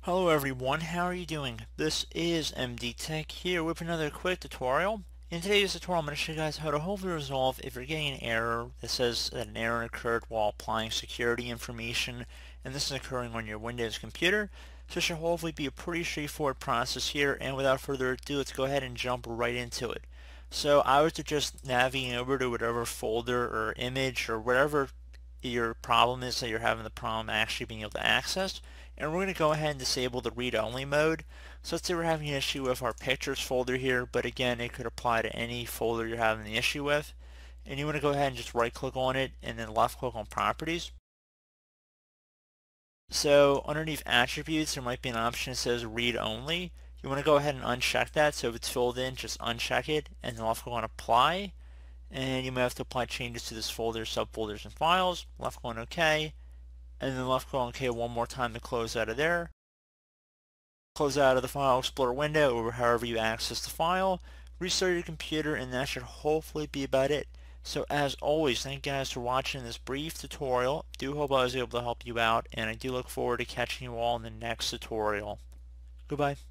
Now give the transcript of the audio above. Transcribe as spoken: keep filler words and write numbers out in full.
Hello everyone, how are you doing? This is M D Tech here with another quick tutorial. In today's tutorial I'm going to show you guys how to hopefully resolve if you're getting an error that says that an error occurred while applying security information, and this is occurring on your Windows computer. So it should hopefully be a pretty straightforward process here, and without further ado, let's go ahead and jump right into it. So I was to just navigate over to whatever folder or image or whatever your problem is that you're having the problem actually being able to access, and we're going to go ahead and disable the read-only mode. So let's say we're having an issue with our pictures folder here, but again it could apply to any folder you're having the issue with, and you want to go ahead and just right click on it and then left click on properties. So underneath attributes there might be an option that says read only. You want to go ahead and uncheck that, so if it's filled in just uncheck it and then left click on apply, and you may have to apply changes to this folder, subfolders, and files. Left click on OK, and then left click on OK one more time to close out of there. Close out of the File Explorer window or however you access the file. Restart your computer, and that should hopefully be about it. So as always, thank you guys for watching this brief tutorial. I do hope I was able to help you out, and I do look forward to catching you all in the next tutorial. Goodbye.